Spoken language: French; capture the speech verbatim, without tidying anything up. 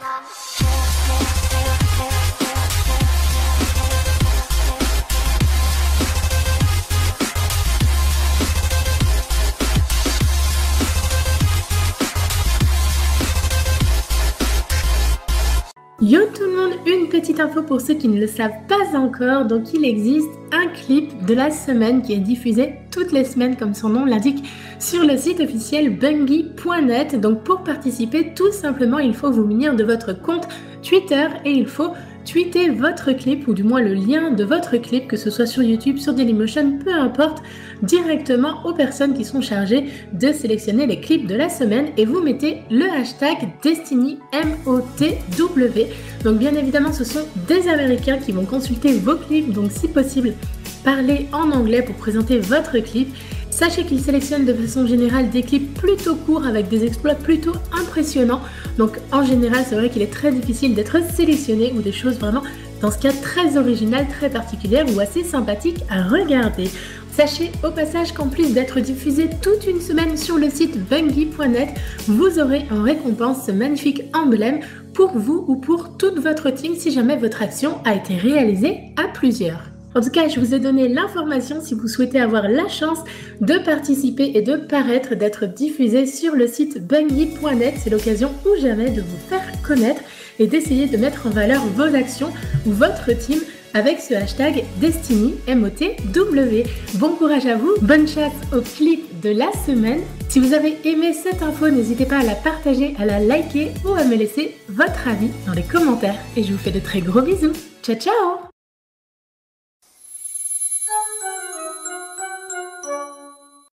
Yo tout le monde, une petite info pour ceux qui ne le savent pas encore. Donc il existe un clip de la semaine qui est diffusé toutes les semaines comme son nom l'indique sur le site officiel bungie point net. Donc pour participer, tout simplement il faut vous munir de votre compte Twitter et il faut tweeter votre clip ou du moins le lien de votre clip, que ce soit sur YouTube, sur Dailymotion, peu importe, directement aux personnes qui sont chargées de sélectionner les clips de la semaine et vous mettez le hashtag Destiny M O T W. Donc bien évidemment ce sont des Américains qui vont consulter vos clips, donc si possible parlez en anglais pour présenter votre clip. Sachez qu'ils sélectionnent de façon générale des clips plutôt courts avec des exploits plutôt impressionnants. Donc en général, c'est vrai qu'il est très difficile d'être sélectionné ou des choses vraiment, dans ce cas, très originales, très particulières ou assez sympathiques à regarder. Sachez au passage qu'en plus d'être diffusé toute une semaine sur le site bungie point net, vous aurez en récompense ce magnifique emblème pour vous ou pour toute votre team si jamais votre action a été réalisée à plusieurs. En tout cas, je vous ai donné l'information si vous souhaitez avoir la chance de participer et de paraître, d'être diffusé sur le site bungie point net. C'est l'occasion ou jamais de vous faire connaître et d'essayer de mettre en valeur vos actions ou votre team avec ce hashtag Destiny M O T W. Bon courage à vous, bonne chasse au clip de la semaine. Si vous avez aimé cette info, n'hésitez pas à la partager, à la liker ou à me laisser votre avis dans les commentaires. Et je vous fais de très gros bisous. Ciao ciao!